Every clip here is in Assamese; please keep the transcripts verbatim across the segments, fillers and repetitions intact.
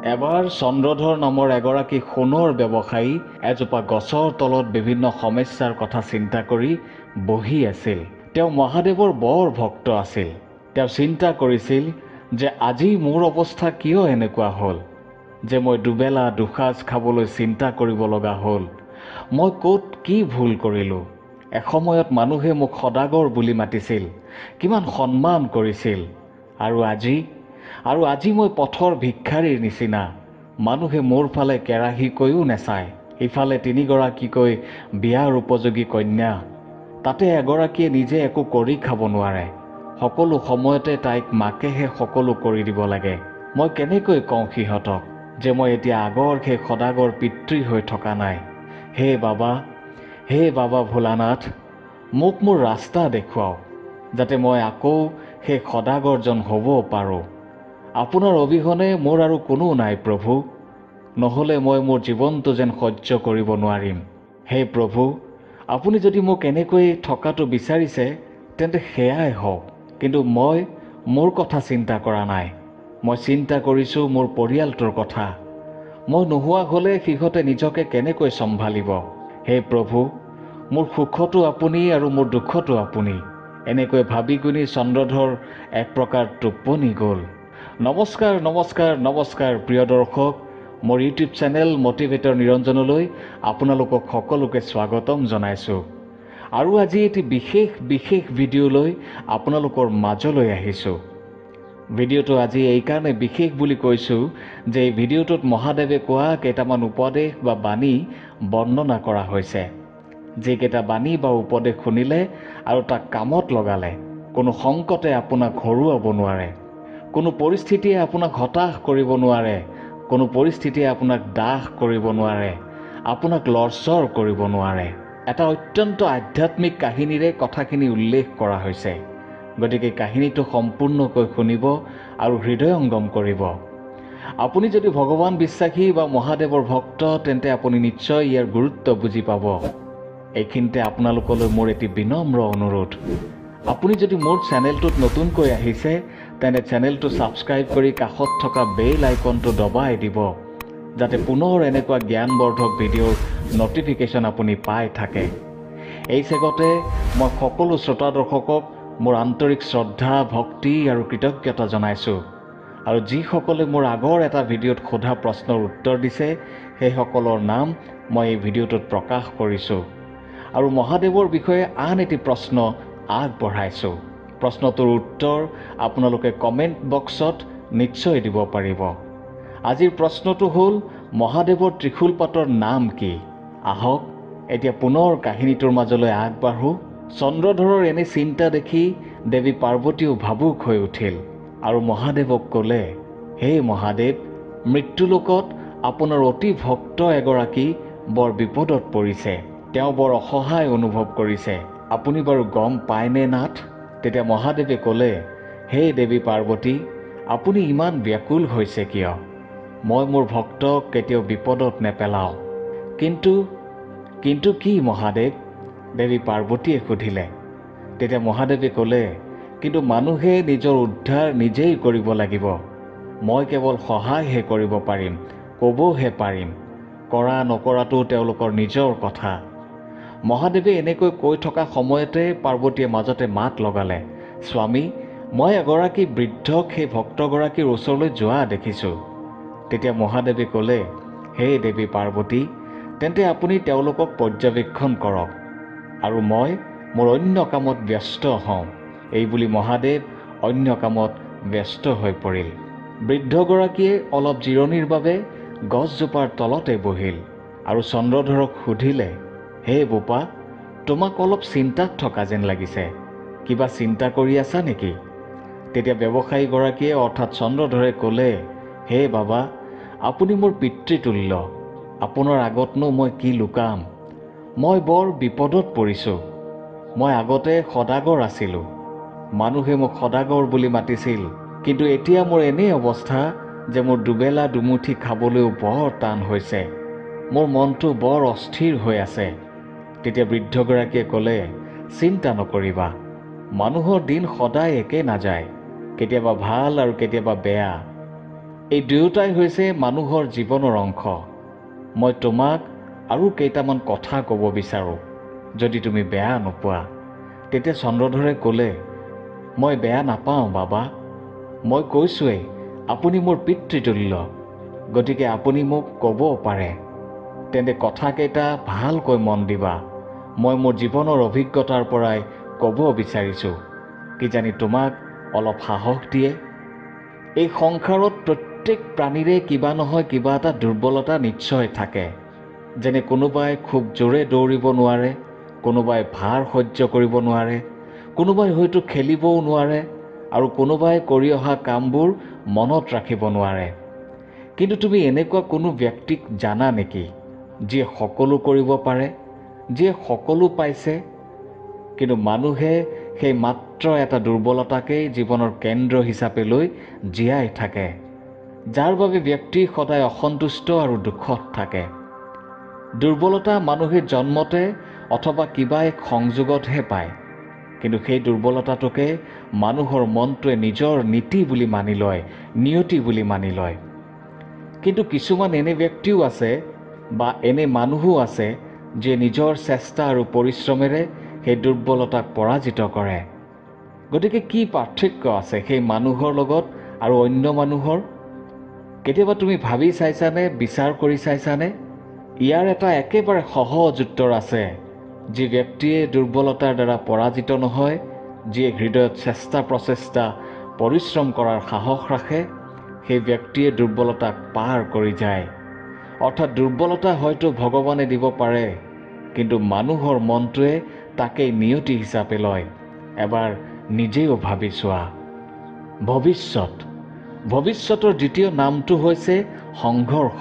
এবাৰ চন্দ্ৰধৰ নামৰ এগৰাকী সোণৰ ব্যৱসায়ী এজোপা গছৰ তলত বিভিন্ন সমস্যাৰ কথা চিন্তা কৰি বহি আছিল। তেওঁ মহাদেৱৰ বৰ ভক্ত আছিল। তেওঁ চিন্তা কৰিছিল যে আজি মোৰ অৱস্থা কিয় এনেকুৱা হ'ল, যে মই দুবেলা দুসাঁজ খাবলৈ চিন্তা কৰিব লগা হ'ল। মই ক'ত কি ভুল কৰিলোঁ? এসময়ত মানুহে মোক সদাগৰ বুলি মাতিছিল, কিমান সন্মান কৰিছিল, আৰু আজি আৰু আজি মই পথৰ ভিক্ষাৰীৰ নিচিনা। মানুহে মোৰ ফালে কেৰাহীকৈও নেচায়। ইফালে তিনিগৰাকীকৈ বিয়াৰ উপযোগী কন্যা, তাতে এগৰাকীয়ে নিজে একো কৰি খাব নোৱাৰে। সকলো সময়তে তাইক মাকেহে সকলো কৰি দিব লাগে। মই কেনেকৈ কওঁ সিহঁতক যে মই এতিয়া আগৰ সেই সদাগৰ পিতৃ হৈ থকা নাই? হে বাবা, হে বাবা ভোলানাথ, মোক মোৰ ৰাস্তা দেখুৱাওক, যাতে মই আকৌ সেই সদাগৰজন হ'ব পাৰোঁ। আপোনাৰ অবিহনে মোৰ আৰু কোনো নাই প্ৰভু, নহ'লে মই মোৰ জীৱনটো যেন সহ্য কৰিব নোৱাৰিম। হে প্ৰভু, আপুনি যদি মোক এনেকৈ থকাটো বিচাৰিছে তেন্তে সেয়াই হওক, কিন্তু মই মোৰ কথা চিন্তা কৰা নাই। মই চিন্তা কৰিছোঁ মোৰ পৰিয়ালটোৰ কথা। মই নোহোৱা হ'লে সিহঁতে নিজকে কেনেকৈ চম্ভালিব? হে প্ৰভু, মোৰ সুখতো আপুনি আৰু মোৰ দুখতো আপুনি। এনেকৈ ভাবি গুণি চন্দ্ৰধৰ এক প্ৰকাৰ টোপনি গ'ল। নমস্কাৰ নমস্কাৰ নমস্কাৰ প্ৰিয় দৰ্শক, মোৰ ইউটিউব চেনেল মটিভেটৰ নিৰঞ্জনলৈ আপোনালোকক সকলোকে স্বাগতম জনাইছোঁ। আৰু আজি এটি বিশেষ বিশেষ ভিডিঅ' লৈ আপোনালোকৰ মাজলৈ আহিছোঁ। ভিডিঅ'টো আজি এইকাৰণে বিশেষ বুলি কৈছোঁ যে এই ভিডিঅ'টোত মহাদেৱে কোৱা কেইটামান উপদেশ বা বাণী বৰ্ণনা কৰা হৈছে। যিকেইটা বাণী বা উপদেশ শুনিলে আৰু তাক কামত লগালে কোনো সংকটে আপোনাক হৰুৱাব নোৱাৰে, কোনো পৰিস্থিতিয়ে আপোনাক হতাশ কৰিব নোৱাৰে, কোনো পৰিস্থিতিয়ে আপোনাক দাস কৰিব নোৱাৰে, আপোনাক লৰচৰ কৰিব নোৱাৰে। এটা অত্যন্ত আধ্যাত্মিক কাহিনীৰে কথাখিনি উল্লেখ কৰা হৈছে। গতিকে কাহিনীটো সম্পূৰ্ণকৈ শুনিব আৰু হৃদয়ংগম কৰিব। আপুনি যদি ভগৱান বিশ্বাসী বা মহাদেৱৰ ভক্ত তেন্তে আপুনি নিশ্চয় ইয়াৰ গুৰুত্ব বুজি পাব। এইখিনিতে আপোনালোকলৈ মোৰ এটি বিনম্ৰ অনুৰোধ, আপুনি যদি মোৰ চেনেলটোত নতুনকৈ আহিছে তেন্তে চেনেলটো ছাবস্ক্ৰাইব কৰি কাষত থকা বেল আইকনটো দবাই দিব, যাতে পুনৰ এনেকুৱা জ্ঞানবৰ্ধক ভিডিঅ'ৰ নটিফিকেশ্যন আপুনি পাই থাকে। এই চেগতে মই সকলো শ্ৰোতা দৰ্শকক মোৰ আন্তৰিক শ্ৰদ্ধা, ভক্তি আৰু কৃতজ্ঞতা জনাইছোঁ। আৰু যিসকলে মোৰ আগৰ এটা ভিডিঅ'ত সোধা প্ৰশ্নৰ উত্তৰ দিছে সেইসকলৰ নাম মই এই ভিডিঅ'টোত প্ৰকাশ কৰিছোঁ। আৰু মহাদেৱৰ বিষয়ে আন এটি প্ৰশ্ন আগবঢ়াইছোঁ। প্ৰশ্নটোৰ উত্তৰ আপোনালোকে কমেণ্ট বক্সত নিশ্চয় দিব পাৰিব। আজিৰ প্ৰশ্নটো হ'ল, মহাদেৱৰ ত্ৰিশূল পাতৰ নাম কি? আহক এতিয়া পুনৰ কাহিনীটোৰ মাজলৈ আগবাঢ়োঁ। চন্দ্ৰধৰৰ এনে চিন্তা দেখি দেৱী পাৰ্বতীও ভাবুক হৈ উঠিল আৰু মহাদেৱক ক'লে, হে মহাদেৱ, মৃত্যুলোকত আপোনাৰ অতি ভক্ত এগৰাকী বৰ বিপদত পৰিছে। তেওঁ বৰ অসহায় অনুভৱ কৰিছে। আপুনি বাৰু গম পায়নে নাথ? তেতিয়া মহাদেৱে ক'লে, হে দেৱী পাৰ্বতী, আপুনি ইমান ব্যাকুল হৈছে কিয়? মই মোৰ ভক্তক কেতিয়াও বিপদত নেপেলাওঁ। কিন্তু কিন্তু কি মহাদেৱ? দেৱী পাৰ্বতীয়ে সুধিলে। তেতিয়া মহাদেৱে ক'লে, কিন্তু মানুহে নিজৰ উদ্ধাৰ নিজেই কৰিব লাগিব। মই কেৱল সহায়হে কৰিব পাৰিম, ক'বহে পাৰিম। কৰা নকৰাটো তেওঁলোকৰ নিজৰ কথা। মহাদেৱে এনেকৈ কৈ থকা সময়তে পাৰ্বতীয়ে মাজতে মাত লগালে, স্বামী, মই এগৰাকী বৃদ্ধক সেই ভক্তগৰাকীৰ ওচৰলৈ যোৱা দেখিছোঁ। তেতিয়া মহাদেৱে ক'লে, হে দেৱী পাৰ্বতী, তেন্তে আপুনি তেওঁলোকক পৰ্যবেক্ষণ কৰক আৰু মই মোৰ অন্য কামত ব্যস্ত হওঁ। এই বুলি মহাদেৱ অন্য কামত ব্যস্ত হৈ পৰিল। বৃদ্ধগৰাকীয়ে অলপ জিৰণিৰ বাবে গছজোপাৰ তলতে বহিল আৰু চন্দ্ৰধৰক সুধিলে, হে বোপা, তোমাক অলপ চিন্তাত থকা যেন লাগিছে। কিবা চিন্তা কৰি আছা নেকি? তেতিয়া ব্যৱসায়ীগৰাকীয়ে অৰ্থাৎ চন্দ্ৰধৰে ক'লে, হে বাবা, আপুনি মোৰ পিতৃতুল্য। আপোনাৰ আগতনো মই কি লুকাম? মই বৰ বিপদত পৰিছোঁ। মই আগতে সদাগৰ আছিলোঁ। মানুহে মোক সদাগৰ বুলি মাতিছিল, কিন্তু এতিয়া মোৰ এনেই অৱস্থা যে মোৰ দুবেলা দুমুঠি খাবলৈও বৰ টান হৈছে। মোৰ মনটো বৰ অস্থিৰ হৈ আছে। তেতিয়া বৃদ্ধগৰাকীয়ে ক'লে, চিন্তা নকৰিবা, মানুহৰ দিন সদায় একে নাযায়, কেতিয়াবা ভাল আৰু কেতিয়াবা বেয়া। এই দুয়োটাই হৈছে মানুহৰ জীৱনৰ অংশ। মই তোমাক আৰু কেইটামান কথা ক'ব বিচাৰোঁ, যদি তুমি বেয়া নোপোৱা। তেতিয়া চন্দ্ৰধৰে ক'লে, মই বেয়া নাপাওঁ বাবা। মই কৈছোঁৱেই আপুনি মোৰ পিতৃতুল্য, গতিকে আপুনি মোক ক'ব পাৰে। তেন্তে কথাকেইটা ভালকৈ মন দিবা। মই মোৰ জীৱনৰ অভিজ্ঞতাৰ পৰাই ক'ব বিচাৰিছোঁ, কিজানি তোমাক অলপ সাহস দিয়ে। এই সংসাৰত প্ৰত্যেক প্ৰাণীৰে কিবা নহয় কিবা এটা দুৰ্বলতা নিশ্চয় থাকে। যেনে কোনোবাই খুব জোৰে দৌৰিব নোৱাৰে, কোনোবাই ভাৰ সহ্য কৰিব নোৱাৰে, কোনোবাই হয়তো খেলিবও নোৱাৰে, আৰু কোনোবাই কৰি অহা কামবোৰ মনত ৰাখিব নোৱাৰে। কিন্তু তুমি এনেকুৱা কোনো ব্যক্তিক জানা নেকি যিয়ে সকলো কৰিব পাৰে, যিয়ে সকলো পাইছে? কিন্তু মানুহে সেই মাত্ৰ এটা দুৰ্বলতাকেই জীৱনৰ কেন্দ্ৰ হিচাপে লৈ জীয়াই থাকে, যাৰ বাবে ব্যক্তি সদায় অসন্তুষ্ট আৰু দুখত থাকে। দুৰ্বলতা মানুহে জন্মতে অথবা কিবা এক সংযোগতহে পায়, কিন্তু সেই দুৰ্বলতাটোকে মানুহৰ মনটোৱে নিজৰ নীতি বুলি মানি লয়, নিয়তি বুলি মানি লয়। কিন্তু কিছুমান এনে ব্যক্তিও আছে বা এনে মানুহো আছে যিয়ে নিজৰ চেষ্টা আৰু পৰিশ্ৰমেৰে সেই দুৰ্বলতাক পৰাজিত কৰে। গতিকে কি পাৰ্থক্য আছে সেই মানুহৰ লগত আৰু অন্য মানুহৰ? কেতিয়াবা তুমি ভাবি চাইছানে, বিচাৰ কৰি চাইছানে? ইয়াৰ এটা একেবাৰে সহজ উত্তৰ আছে। যি ব্যক্তিয়ে দুৰ্বলতাৰ দ্বাৰা পৰাজিত নহয়, যিয়ে হৃদয়ত চেষ্টা প্ৰচেষ্টা পৰিশ্ৰম কৰাৰ সাহস ৰাখে, সেই ব্যক্তিয়ে দুৰ্বলতাক পাৰ কৰি যায়। অৰ্থাৎ দুৰ্বলতা হয়তো ভগৱানে দিব পাৰে, কিন্তু মানুহৰ মনটোৱে তাকেই নিয়তি হিচাপে লয়। এবাৰ নিজেও ভাবি চোৱা। ভৱিষ্যত ভৱিষ্যতৰ দ্বিতীয় নামটো হৈছে সংঘৰ্ষ।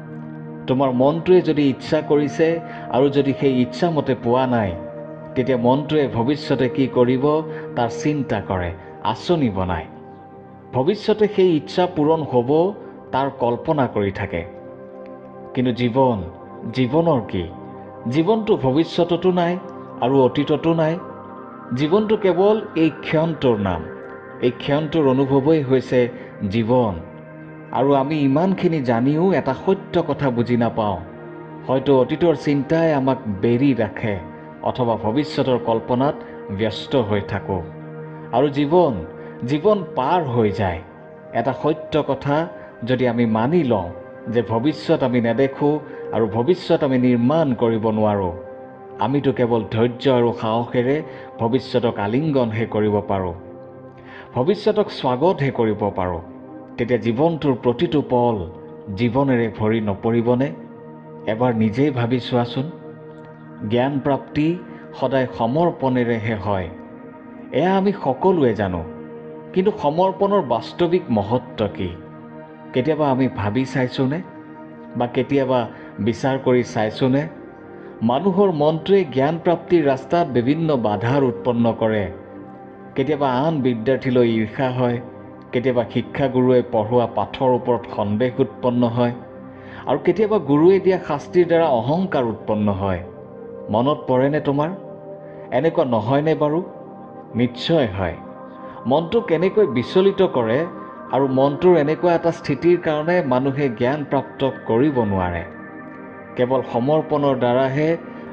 তোমাৰ মনটোৱে যদি ইচ্ছা কৰিছে আৰু যদি সেই ইচ্ছামতে পোৱা নাই, তেতিয়া মনটোৱে ভৱিষ্যতে কি কৰিব তাৰ চিন্তা কৰে, আঁচনি বনায়। ভৱিষ্যতে সেই ইচ্ছা পূৰণ হ'ব তাৰ কল্পনা কৰি থাকে। কিন্তু জীৱন জীৱনৰ কি? জীৱনটো ভৱিষ্যততো নাই আৰু অতীততো নাই। জীৱনটো কেৱল এই ক্ষণটোৰ নাম। এই ক্ষণটোৰ অনুভৱেই হৈছে জীৱন। আৰু আমি ইমানখিনি জানিও এটা সত্য কথা বুজি নাপাওঁ। হয়তো অতীতৰ চিন্তাই আমাক বেৰি ৰাখে, অথবা ভৱিষ্যতৰ কল্পনাত ব্যস্ত হৈ থাকোঁ। আৰু জীৱন জীৱন পাৰ হৈ যায়। এটা সত্য কথা যদি আমি মানি লওঁ যে ভৱিষ্যত আমি নেদেখোঁ আৰু ভৱিষ্যত আমি নিৰ্মাণ কৰিব নোৱাৰোঁ, আমিতো কেৱল ধৈৰ্য আৰু সাহসেৰে ভৱিষ্যতক আলিংগনহে কৰিব পাৰোঁ, ভৱিষ্যতক স্বাগতহে কৰিব পাৰোঁ। তেতিয়া জীৱনটোৰ প্ৰতিটো পল জীৱনেৰে ভৰি নপৰিবনে? এবাৰ নিজেই ভাবি চোৱাচোন। জ্ঞান প্ৰাপ্তি সদায় সমৰ্পণেৰেহে হয়, এয়া আমি সকলোৱে জানো। কিন্তু সমৰ্পণৰ বাস্তৱিক মহত্ব কি? কেতিয়াবা আমি ভাবি চাইছোঁনে বা কেতিয়াবা বিচাৰ কৰি চাইছোঁনে? মানুহৰ মনটোৱে জ্ঞান প্ৰাপ্তিৰ ৰাস্তাত বিভিন্ন বাধাৰ উৎপন্ন কৰে। কেতিয়াবা আন বিদ্যাৰ্থীলৈ ঈৰ্ষা হয়, কেতিয়াবা শিক্ষাগুৰুৱে পঢ়োৱা পাঠৰ ওপৰত সন্দেহ উৎপন্ন হয়, আৰু কেতিয়াবা গুৰুৱে দিয়া শাস্তিৰ দ্বাৰা অহংকাৰ উৎপন্ন হয়। মনত পৰেনে তোমাৰ? এনেকুৱা নহয়নে বাৰু? নিশ্চয় হয়। মনটো কেনেকৈ বিচলিত কৰে, আৰু মনটোৰ এনেকুৱা এটা স্থিতিৰ কাৰণে মানুহে জ্ঞান প্ৰাপ্ত কৰিব নোৱাৰে। কেৱল সমৰ্পণৰ দ্বাৰাহে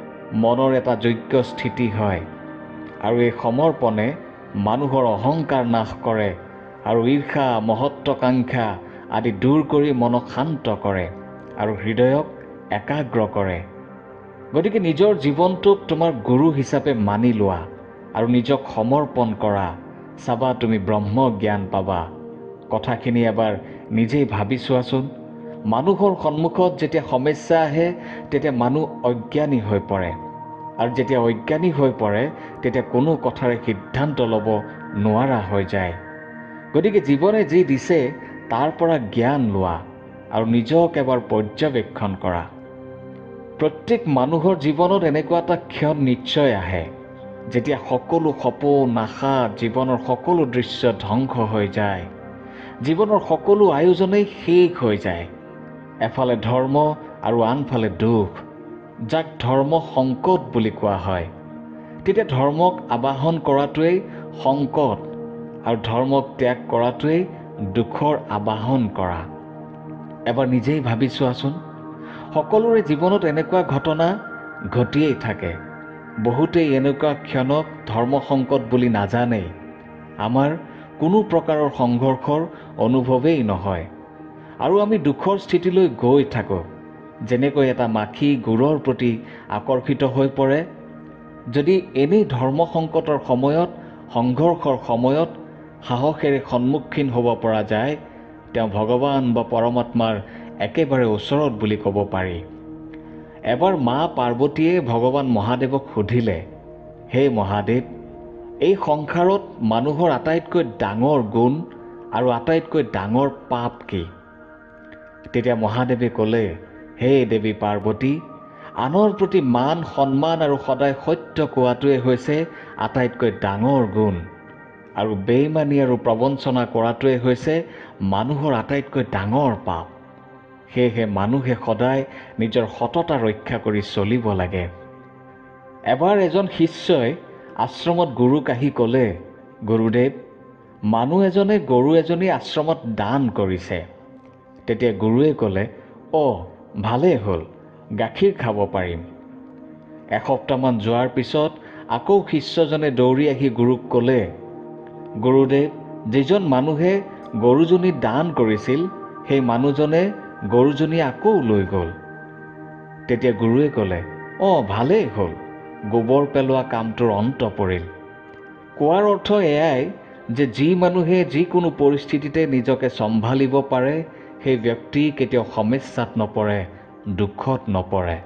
মনৰ এটা যোগ্য স্থিতি হয়। আৰু এই সমৰ্পণে মানুহৰ অহংকাৰ নাশ কৰে আৰু ঈৰ্ষা মহত্বাকাংক্ষা আদি দূৰ কৰি মনক শান্ত কৰে আৰু হৃদয়ক একাগ্ৰ কৰে। গতিকে নিজৰ জীৱনটোক তোমাৰ গুৰু হিচাপে মানি লোৱা আৰু নিজক সমৰ্পণ কৰা। চাবা তুমি ব্ৰহ্ম জ্ঞান পাবা। কথাখিনি এবাৰ নিজেই ভাবি চোৱাচোন। মানুহৰ সন্মুখত যেতিয়া সমস্যা আহে, তেতিয়া মানুহ অজ্ঞানী হৈ পৰে, আৰু যেতিয়া অজ্ঞানী হৈ পৰে তেতিয়া কোনো কথাৰে সিদ্ধান্ত ল'ব নোৱাৰা হৈ যায়। গতিকে জীৱনে যি দিছে তাৰ পৰা জ্ঞান লোৱা আৰু নিজক এবাৰ পৰ্যবেক্ষণ কৰা। প্ৰত্যেক মানুহৰ জীৱনত এনেকুৱা এটা ক্ষণ নিশ্চয় আহে যেতিয়া সকলো সপোন আশা জীৱনৰ সকলো দৃশ্য ধ্বংস হৈ যায়, জীৱনৰ সকলো আয়োজনেই শেষ হৈ যায়। এফালে ধৰ্ম আৰু আনফালে দুখ, যাক ধৰ্ম সংকট বুলি কোৱা হয়। তেতিয়া ধৰ্মক আবাহন কৰাটোৱেই সংকট আৰু ধৰ্মক ত্যাগ কৰাটোৱেই দুখৰ আবাহন কৰা। এবাৰ নিজেই ভাবি চোৱাচোন। সকলোৰে জীৱনত এনেকুৱা ঘটনা ঘটিয়েই থাকে। বহুতেই এনেকুৱা ক্ষণক ধৰ্ম সংকট বুলি নাজানেই। আমাৰ কোনো প্ৰকাৰৰ সংঘৰ্ষৰ অনুভৱেই নহয় আৰু আমি দুখৰ স্থিতিলৈ গৈ থাকোঁ। যেনেকৈ এটা মাখি গুৰৰ প্ৰতি আকৰ্ষিত হৈ পৰে। যদি এনেই ধৰ্ম সংকটৰ সময়ত, সংঘৰ্ষৰ সময়ত সাহসেৰে সন্মুখীন হ'ব পৰা যায়, তেওঁ ভগৱান বা পৰমাত্মাৰ একেবাৰে ওচৰত বুলি ক'ব পাৰি। এবাৰ মা পাৰ্বতীয়ে ভগৱান মহাদেৱক সুধিলে, হে মহাদেৱ, এই সংসাৰত মানুহৰ আটাইতকৈ ডাঙৰ গুণ আৰু আটাইতকৈ ডাঙৰ পাপ কি? তেতিয়া মহাদেৱে ক'লে, হে দেৱী পাৰ্বতী, আনৰ প্ৰতি মান সন্মান আৰু সদায় সত্য কোৱাটোৱে হৈছে আটাইতকৈ ডাঙৰ গুণ, আৰু বেইমানি আৰু প্ৰবঞ্চনা কৰাটোৱে হৈছে মানুহৰ আটাইতকৈ ডাঙৰ পাপ। সেয়েহে মানুহে সদায় নিজৰ সততা ৰক্ষা কৰি চলিব লাগে। এবাৰ এজন শিষ্যই আশ্ৰমত গুৰুক আহি ক'লে, গুৰুদেৱ, মানুহ এজনে গৰু এজনী আশ্ৰমত দান কৰিছে। তেতিয়া গুৰুৱে ক'লে, অ' ভালেই হ'ল, গাখীৰ খাব পাৰিম। এসপ্তাহমান যোৱাৰ পিছত আকৌ শিষ্যজনে দৌৰি আহি গুৰুক ক'লে, গুৰুদেৱ, যিজন মানুহে গৰুজনী দান কৰিছিল, সেই মানুহজনে গৰুজনী আকৌ লৈ গ'ল। তেতিয়া গুৰুৱে ক'লে, অ' ভালেই হ'ল, গোবৰ পেলোৱা কামটোৰ অন্ত পৰিল। কোৱাৰ অৰ্থ এয়াই যে যি মানুহে যিকোনো পৰিস্থিতিতে নিজকে চম্ভালিব পাৰে, সেই ব্যক্তি কেতিয়াও সমস্যাত নপৰে, দুখত নপৰে।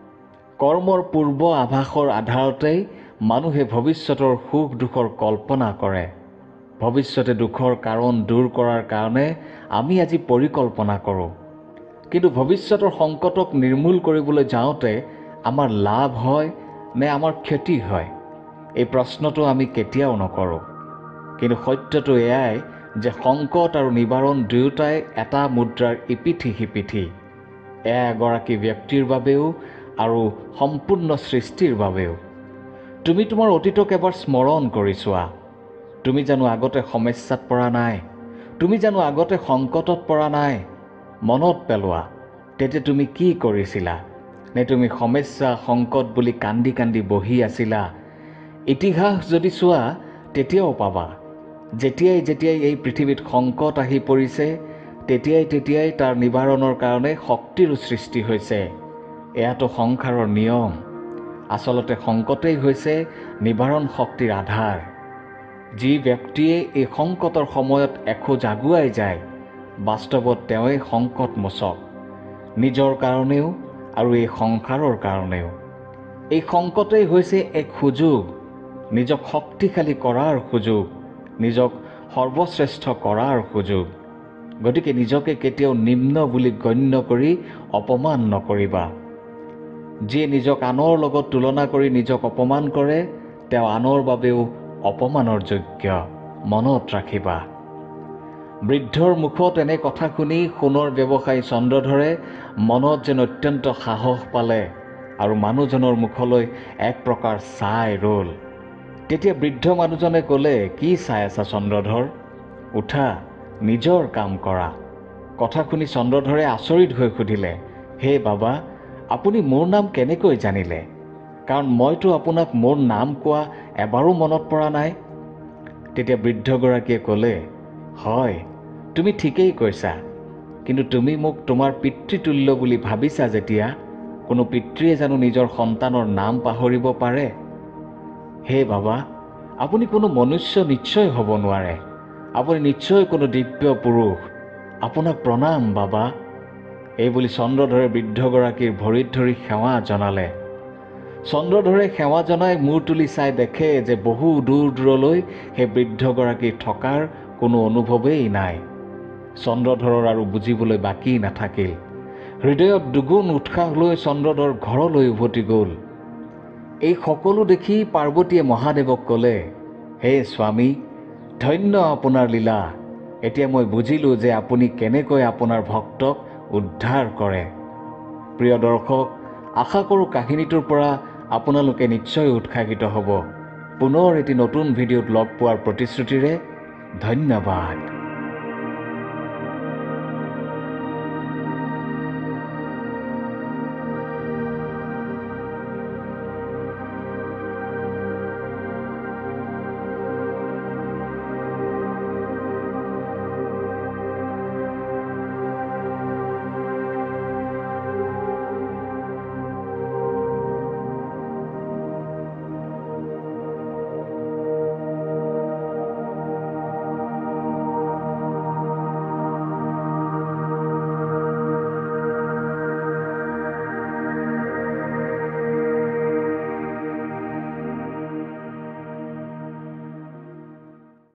কৰ্মৰ পূৰ্ব আভাসৰ আধাৰতেই মানুহে ভৱিষ্যতৰ সুখ দুখৰ কল্পনা কৰে। ভৱিষ্যতে দুখৰ কাৰণ দূৰ কৰাৰ কাৰণে আমি আজি পৰিকল্পনা কৰোঁ। কিন্তু ভৱিষ্যতৰ সংকটক নিৰ্মূল কৰিবলৈ যাওঁতে আমাৰ লাভ হয় নে আমাৰ ক্ষতি হয়, এই প্ৰশ্নটো আমি কেতিয়াও নকৰোঁ। কিন্তু সত্যটো এয়াই যে সংকট আৰু নিবাৰণ দুয়োটাই এটা মুদ্ৰাৰ ইপিঠি সিপিঠি। এয়া এগৰাকী ব্যক্তিৰ বাবেও আৰু সম্পূৰ্ণ সৃষ্টিৰ বাবেও। তুমি তোমাৰ অতীতক এবাৰ স্মৰণ কৰি চোৱা। তুমি জানো আগতে সমস্যাত পৰা নাই? তুমি জানো আগতে সংকটত পৰা নাই? মনত পেলোৱা, তেতিয়া তুমি কি কৰিছিলা? নে তুমি সমস্যা সংকট বুলি কান্দি কান্দি বহি আছিলা? ইতিহাস যদি চোৱা, তেতিয়াও পাবা, যেতিয়াই যেতিয়াই এই পৃথিৱীত সংকট আহি পৰিছে, তেতিয়াই তেতিয়াই তাৰ নিবাৰণৰ কাৰণে শক্তিৰো সৃষ্টি হৈছে। এয়াতো সংসাৰৰ নিয়ম। আচলতে সংকটেই হৈছে নিবাৰণ শক্তিৰ আধাৰ। যি ব্যক্তিয়ে এই সংকটৰ সময়ত এখোজ আগুৱাই যায়, বাস্তৱত তেওঁই সংকট মোচক, নিজৰ কাৰণেও আৰু এই সংসাৰৰ কাৰণেও। এই সংকটেই হৈছে এক সুযোগ, নিজক শক্তিশালী কৰাৰ সুযোগ, নিজক সৰ্বশ্ৰেষ্ঠ কৰাৰ সুযোগ। গতিকে নিজকে কেতিয়াও নিম্ন বুলি গণ্য কৰি অপমান নকৰিবা। যিয়ে নিজক আনৰ লগত তুলনা কৰি নিজক অপমান কৰে, তেওঁ আনৰ বাবেও অপমানৰ যোগ্য, মনত ৰাখিবা। বৃদ্ধৰ মুখত এনে কথা শুনি সোণৰ ব্যৱসায়ী চন্দ্ৰধৰে মনত যেন অত্যন্ত সাহস পালে আৰু মানুহজনৰ মুখলৈ এক প্ৰকাৰ চাই ৰ'ল। তেতিয়া বৃদ্ধ মানুহজনে ক'লে, কি চাই আছা চন্দ্ৰধৰ? উঠা, নিজৰ কাম কৰা। কথা শুনি চন্দ্ৰধৰে আচৰিত হৈ সুধিলে, হে বাবা, আপুনি মোৰ নাম কেনেকৈ জানিলে? কাৰণ মইতো আপোনাক মোৰ নাম কোৱা এবাৰো মনত পৰা নাই। তেতিয়া বৃদ্ধগৰাকীয়ে ক'লে, হয়, তুমি ঠিকেই কৈছা, কিন্তু তুমি মোক তোমাৰ পিতৃতুল্য বুলি ভাবিছা যেতিয়া, কোনো পিতৃয়ে জানো নিজৰ সন্তানৰ নাম পাহৰিব পাৰে? হে বাবা, আপুনি কোনো মনুষ্য নিশ্চয় হ'ব নোৱাৰে। আপুনি নিশ্চয় কোনো দিব্য পুৰুষ। আপোনাক প্ৰণাম বাবা। এইবুলি চন্দ্ৰধৰে বৃদ্ধগৰাকীৰ ভৰিত ধৰি সেৱা জনালে। চন্দ্ৰধৰে সেৱা জনাই মূৰ তুলি চাই দেখে যে বহু দূৰ দূৰলৈ সেই বৃদ্ধগৰাকীৰ থকাৰ কোনো অনুভৱেই নাই। চন্দ্ৰধৰৰ আৰু বুজিবলৈ বাকী নাথাকিল। হৃদয়ত দুগুণ উৎসাহ লৈ চন্দ্ৰধৰ ঘৰলৈ উভতি গ'ল। এই সকলো দেখি পাৰ্বতীয়ে মহাদেৱক ক'লে, হে স্বামী, ধন্য আপোনাৰ লীলা। এতিয়া মই বুজিলোঁ যে আপুনি কেনেকৈ আপোনাৰ ভক্তক উদ্ধাৰ কৰে। প্ৰিয় দৰ্শক, আশা কৰোঁ কাহিনীটোৰ পৰা আপোনালোকে নিশ্চয় উৎসাহিত হ'ব। পুনৰ এটি নতুন ভিডিঅ'ত লগ পোৱাৰ প্ৰতিশ্ৰুতিৰে ধন্যবাদ।